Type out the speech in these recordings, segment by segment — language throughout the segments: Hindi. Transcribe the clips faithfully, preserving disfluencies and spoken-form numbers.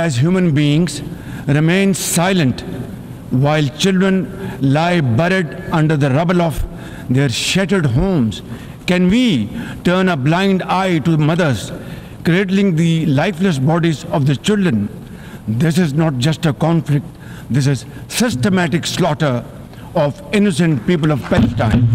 as human beings, remain silent while children lie buried under the rubble of their shattered homes? Can we turn a blind eye to mothers cradling the lifeless bodies of the children? This is not just a conflict, this is systematic slaughter of innocent people of Palestine.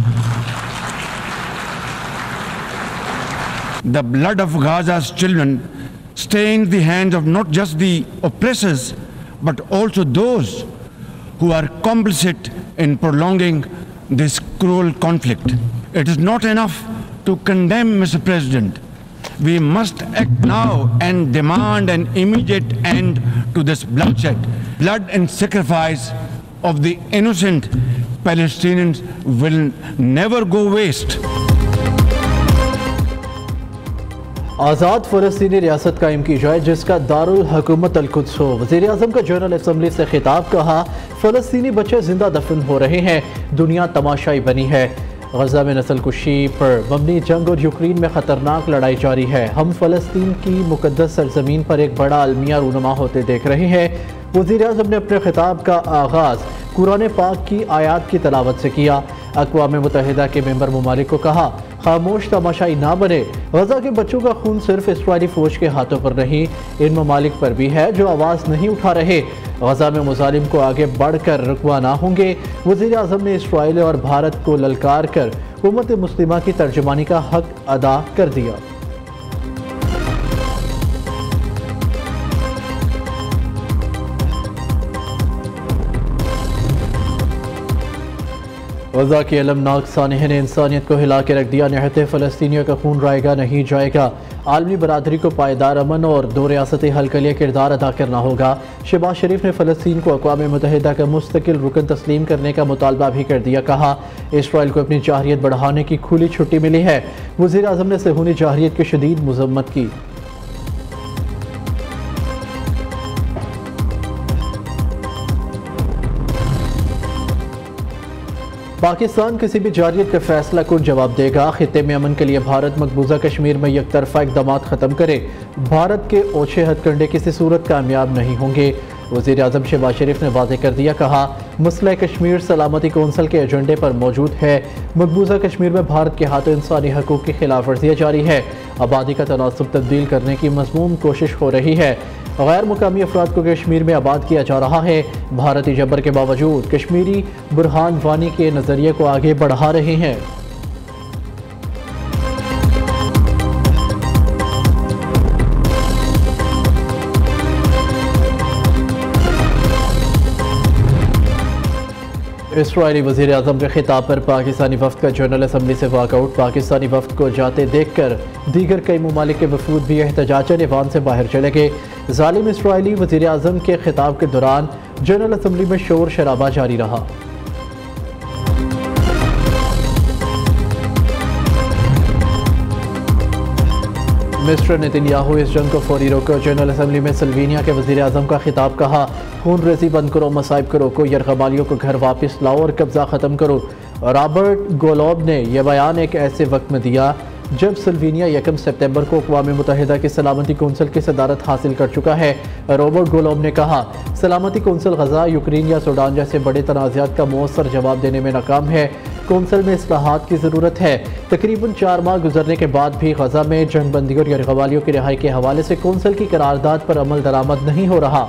The blood of Gaza's children stains the hands of not just the oppressors, but also those who are complicit in prolonging this cruel conflict. It is not enough to condemn, Mister President. We must act now and demand an immediate end to this bloodshed. Blood and sacrifice of the innocent Palestinians will never go waste. आज़ाद फ़लस्तीनी रियासत कायम की जाए जिसका दारुल हुकूमत अल-कुद्स हो। वज़ीर-ए-आज़म का जनरल असम्बली से खिताब, कहा फ़लस्तीनी बच्चे जिंदा दफन हो रहे हैं, दुनिया तमाशाई बनी है। गजा में नस्ल कुशी पर मबनी जंग और यूक्रेन में ख़तरनाक लड़ाई जारी है। हम फ़लस्तीन की मुक़द्दस सरज़मीन पर एक बड़ा अलमिया रूनुमा होते देख रहे हैं। वज़ीर-ए-आज़म ने अपने खिताब का आगाज़ कुरान पाक की आयात की तलावत से किया। अक़वाम मुत्तहिदा के मेंबर ममालिक को कहा, खामोश तमाशाई ना बने। गजा के बच्चों का खून सिर्फ इस्राईली फौज के हाथों पर नहीं, इन ममालिक पर भी है जो आवाज़ नहीं उठा रहे। गजा में मुजालिम को आगे बढ़कर रुकवा ना होंगे। वज़ीर आज़म ने इसराइल और भारत को ललकार कर उम्मत मुस्लिमा की तर्जुमानी का हक अदा कर दिया। गजा की अलमनाक सानहे ने इंसानियत को हिला के रख दिया। निहत्ते फ़लस्तीनियों का खून राएगा नहीं जाएगा। आलमी बरादरी को पायदार अमन और दो रियासती हल के लिए किरदार अदा करना होगा। शहबाज शरीफ ने फ़लस्तीन को अक़वाम मुत्तहिदा का मुस्तकिल रुकन तस्लीम करने का मुतालबा भी कर दिया। कहा, इसराइल को अपनी जाहिरियत बढ़ाने की खुली छुट्टी मिली है। वज़ीर आज़म ने सेहूनी जाहिरियत की शदीद मज़म्मत की। पाकिस्तान किसी भी जारियत का फैसला कुन जवाब देगा। खित्ते में अमन के लिए भारत मकबूजा कश्मीर में यकतरफा इक़दाम ख़त्म करे। भारत के ओछे हथकंडे किसी सूरत कामयाब नहीं होंगे। वज़ीर आज़म शहबाज शरीफ ने वाज़ेह कर दिया। कहा, मसला कश्मीर सलामती कौंसिल के एजेंडे पर मौजूद है। मकबूजा कश्मीर में भारत के हाथों इंसानी हकूक़ की खिलाफ वर्जियाँ जारी है। आबादी का तनासुब तब्दील करने की मज़मूम कोशिश हो रही है। गैर मुकामी अफराद को कश्मीर में आबाद किया जा रहा है। भारतीय जबर के बावजूद कश्मीरी बुरहान वानी के नज़रिए को आगे बढ़ा रहे हैं। इसराइली वज़ीर आज़म के खिताब पर पाकिस्तानी वफ़द का जनरल असम्बली से वाकआउट। पाकिस्तानी वफ़द को जाते देख कर दीगर कई ममालिक के वफूद भी एहतजाजन ऐवान से बाहर चले गए। ज़ालिम इसराइली वज़ीर आज़म के खिताब के दौरान जनरल असम्बली में शोर शराबा जारी रहा। मिस्टर नेतन्याहू, इस जंग को फौरी रोको। जनरल असम्बली में सल्वीनिया के वज़ीर आज़म का खिताब। कहा, खून रेजी बंद करो, मसाइब को रोको, यरगमालियों को घर वापस लाओ और कब्जा ख़त्म करो। रॉबर्ट गोलोब ने यह बयान एक ऐसे वक्त में दिया जब सल्वीनिया यकम सितंबर को अक़वाम मुत्तहिदा की सलामती कौंसिल की सदारत हासिल कर चुका है। रॉबर्ट गोलोब ने कहा, सलामती कौंसिल गजा, यूक्रेन या सूडान जैसे बड़े तनाज़ात का मौसर जवाब देने में नाकाम है। कौंसिल में इस्लाहात की ज़रूरत है। तकरीबन चार माह गुजरने के बाद भी गजा में जंगबंदी और यरगमालियों की रिहाई के हवाले से कौंसिल की करारदाद पर अमल दरामद नहीं हो रहा।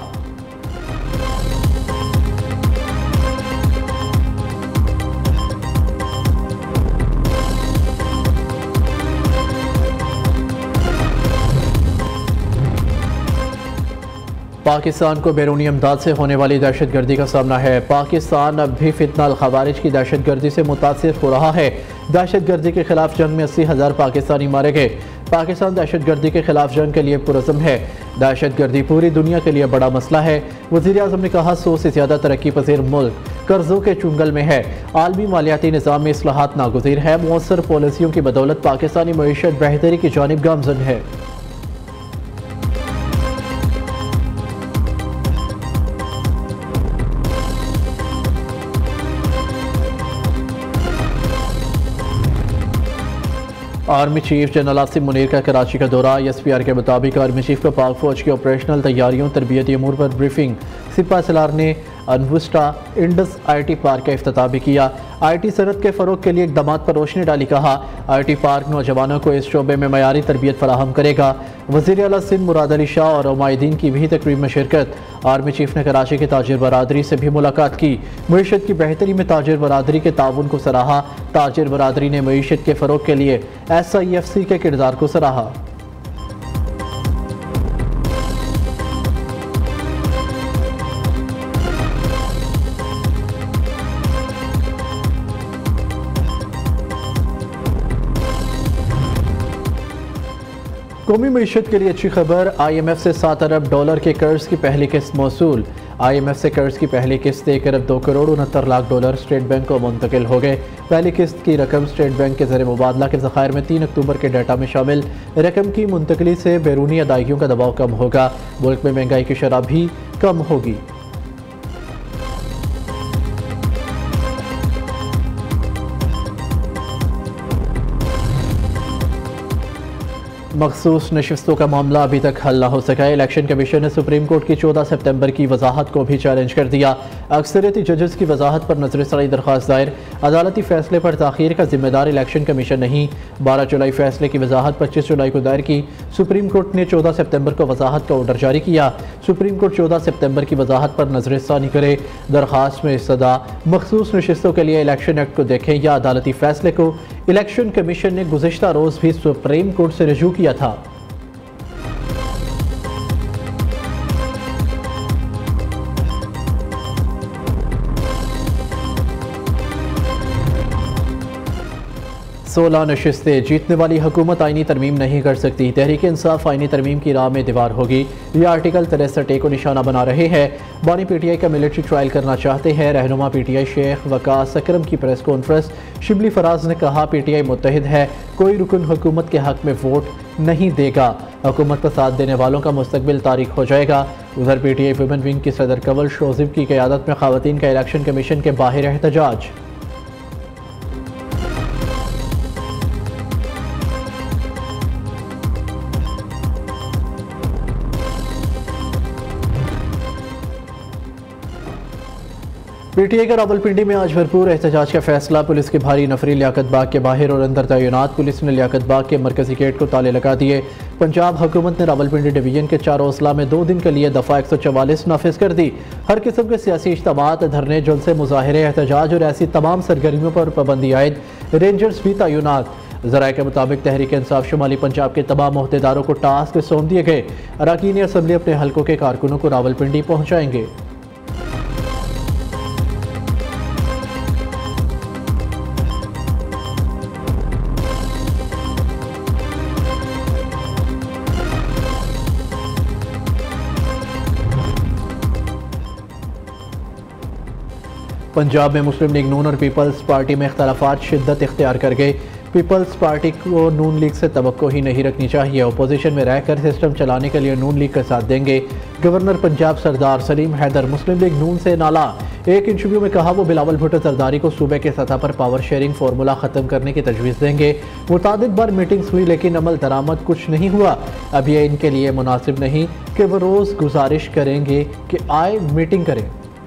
पाकिस्तान को बैरूनी अमदाद से होने वाली दहशत गर्दी का सामना है। पाकिस्तान अब भी फितना अल खवारिज की दहशत गर्दी से मुतासिर हो रहा है। दहशत गर्दी के खिलाफ जंग में अस्सी हज़ार पाकिस्तानी मारे गए। पाकिस्तान दहशत गर्दी के खिलाफ जंग के लिए पुरज़म है। दहशत गर्दी पूरी दुनिया के लिए बड़ा मसला है। वज़ीर आज़म ने कहा, सौ से ज़्यादा तरक्की पजीर मुल्क कर्जों के चुंगल में है। आलमी मालियाती निज़ाम में इस्लाहात नागुज़ीर है। मौसर पॉलिसियों की बदौलत पाकिस्तानी मईशत बेहतरी की जानिब गामज़न है। Army chief general Asim Munir का कराची का दौरा। एस पी आर के मुताबिक आर्मी चीफ को पाक फौज की ऑपरेशनल तैयारियों तरबियती अमूर पर ब्रीफिंग। सिपा सलार ने अनवुस्टा इंडस आई टी पार्क का इफ्तिताह भी किया। आई टी सनत के फ़रोग के लिए इक़दाम पर रोशनी डाली। कहा आई टी पार्क नौजवानों को इस शोबे में मयारी तरबियत फराहम करेगा। वज़ीर आला सिंध मुराद अली शाह और उमाइदीन की भी तकरीब में शिरकत। आर्मी चीफ ने कराची के ताजिर बरादरी से भी मुलाकात की। मईशत की बेहतरी में ताजिर बरादरी के ताउन को सराहा। ताजिर बरादरी ने मईशत के फ़रोग के लिए एस आई एफ सी के किरदार को सराहा। कौमी मईशत के लिए अच्छी खबर। आई एम एफ से सात अरब डॉलर के कर्ज की पहली किस्त मौसूल। आई एम एफ से कर्ज की पहली किस्त एक अरब दो करोड़ उनहत्तर लाख डॉलर स्टेट बैंक को मुंतकिल हो गए। पहली किस्त की रकम स्टेट बैंक के ज़रिए मुबादला के ज़खायर में तीन अक्टूबर के डाटा में शामिल। रकम की मुंतकली से बैरूनी अदायगियों का दबाव कम होगा। मुल्क में महंगाई की शरह भी कम होगी। मखसूस नशिस्तों का मामला अभी तक हल न हो सका। इलेक्शन कमीशन ने सुप्रीम कोर्ट की चौदह सितंबर की वजाहत को भी चैलेंज कर दिया। अक्सरियती जजेस की वजाहत पर नजरसानी दरख्वास्त दायर। अदालती फैसले पर ताखीर का जिम्मेदार इलेक्शन कमीशन नहीं। बारह जुलाई फैसले की वजाहत पच्चीस जुलाई को दायर की। सुप्रीम कोर्ट ने चौदह सितंबर को वजाहत का ऑर्डर जारी किया। सुप्रीम कोर्ट चौदह सितंबर की वजाहत पर नजरसानी करे। दरख्वास्त में सदा मखसूस नशिस्तों के लिए इलेक्शन एक्ट को देखें या अदालती फैसले को। इलेक्शन कमीशन ने गुज़िश्ता रोज़ भी सुप्रीम कोर्ट से रजू किया था। सोलह नशिस्तें जीतने वाली हुकूमत आईनी तरमीम नहीं कर सकती। तहरीक इंसाफ आईनी तरमीम की राह में दीवार होगी। ये आर्टिकल तिरसठ ए को निशाना बना रहे हैं। बानी पी टी आई का मिलिट्री ट्रायल करना चाहते हैं। रहनुमा P T I Sheikh Waqas Akram की प्रेस कॉन्फ्रेंस। शिबली फराज ने कहा पी टी आई मुत्तहिद है, कोई रुकन हुकूमत के हक में वोट नहीं देगा। हुकूमत का साथ देने वालों का मुस्तकबिल तारीख हो जाएगा। उधर P T I women wing की सदर कंवल शोजिब की क़यादत में ख़वातीन का इलेक्शन कमीशन के बाहर एहतजाज। पी टी आई का रावलपिंडी में आज भरपूर एहतजाज का फैसला। पुलिस की भारी नफरी लियाकत बाग के बाहर और अंदर तैनात। पुलिस ने लियाकत बाग के मरकजी गेट को ताले लगा दिए। पंजाब हुकूमत ने रावलपिंडी डिवीजन के चारों अजला में दो दिन के लिए दफ़ा एक सौ चवालीस नाफिज कर दी। हर किस्म के सियासी इज्तिमात, धरने, जुलसे, मुजाहरे, एहतजाज और ऐसी तमाम सरगर्मियों पर पाबंदी आयद। रेंजर्स भी तैनात। ज़राए के मुताबिक तहरीक इंसाफ शुमाली पंजाब के तमाम अहदेदारों को टास्क सौंप दिए गए। अरकान असम्बली अपने हल्कों के कारकुनों को रावलपिंडी पहुँचाएंगे। पंजाब में मुस्लिम लीग नून और पीपल्स पार्टी में इख्तलाफात शिद्दत इख्तियार कर गए। पीपल्स पार्टी को नून लीग से तवक्को ही नहीं रखनी चाहिए। अपोजिशन में रहकर सिस्टम चलाने के लिए नून लीग का साथ देंगे। Governor Punjab Sardar Saleem Haider Muslim league Noon से नाला। एक इंटरव्यू में कहा वो बिलावल भुट्टो जरदारी को सूबे के सतह पर पावर शेयरिंग फार्मूला ख़त्म करने की तजवीज़ देंगे। मुतादिद बार मीटिंग्स हुई लेकिन अमल दरामद कुछ नहीं हुआ। अब यह इनके लिए मुनासिब नहीं कि वो रोज़ गुजारिश करेंगे कि आए मीटिंग करें।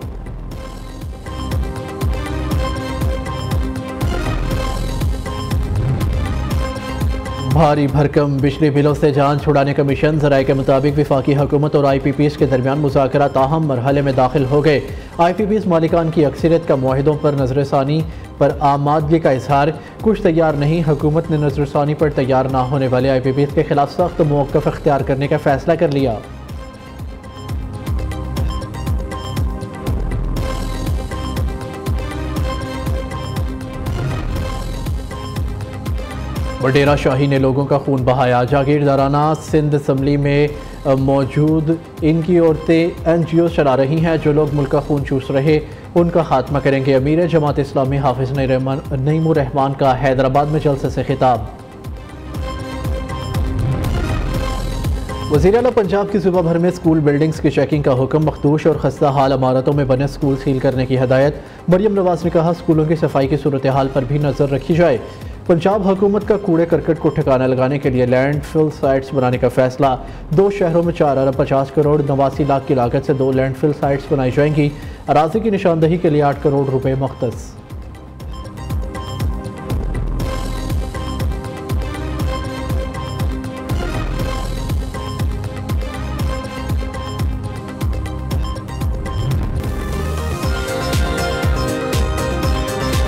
भारी भरकम बिजली बिलों से जान छुड़ाने का मिशन। ज़राए के मुताबिक वफाकी हुकूमत और आई पी पीज़ के दरमियान मुज़ाकरा ताहम मरहले में दाखिल हो गए। आई पी पीज़ मालिकान की अक्सरियत का मुआहिदों पर नजरसानी पर आमादगी का इजहार। कुछ तैयार नहीं। हुकूमत ने नजरसानी पर तैयार ना होने वाले आई पी पीज़ के खिलाफ सख्त मौक़िफ़ इख्तियार करने का फैसला कर लिया। वडेरा शाही ने लोगों का खून बहाया। जागीरदाराना सिंध असम्बली में मौजूद इनकी औरतें एन जी ओ चला रही हैं। जो लोग मुल्क का खून चूस रहे उनका खात्मा करेंगे। अमीर जमात इस्लामी हाफिज नईमुर रहमान का हैदराबाद में जलसे से खिताब। वज़ीर आला पंजाब की सूबा भर में स्कूल बिल्डिंग्स की चेकिंग का हुक्म। मखदूश और खस्ता हाल इमारतों में बने स्कूल सील करने की हदायत। मरियम नवाज ने कहा स्कूलों की सफाई की सूरत हाल पर भी नजर रखी जाए। पंजाब हुकूमत का कूड़े करकट को ठिकाना लगाने के लिए लैंडफिल साइट्स बनाने का फैसला। दो शहरों में चार अरब पचास करोड़ नवासी लाख की लागत से दो लैंडफिल साइट्स बनाई जाएंगी। अराजी की निशानदही के लिए आठ करोड़ रुपए मुख्तस।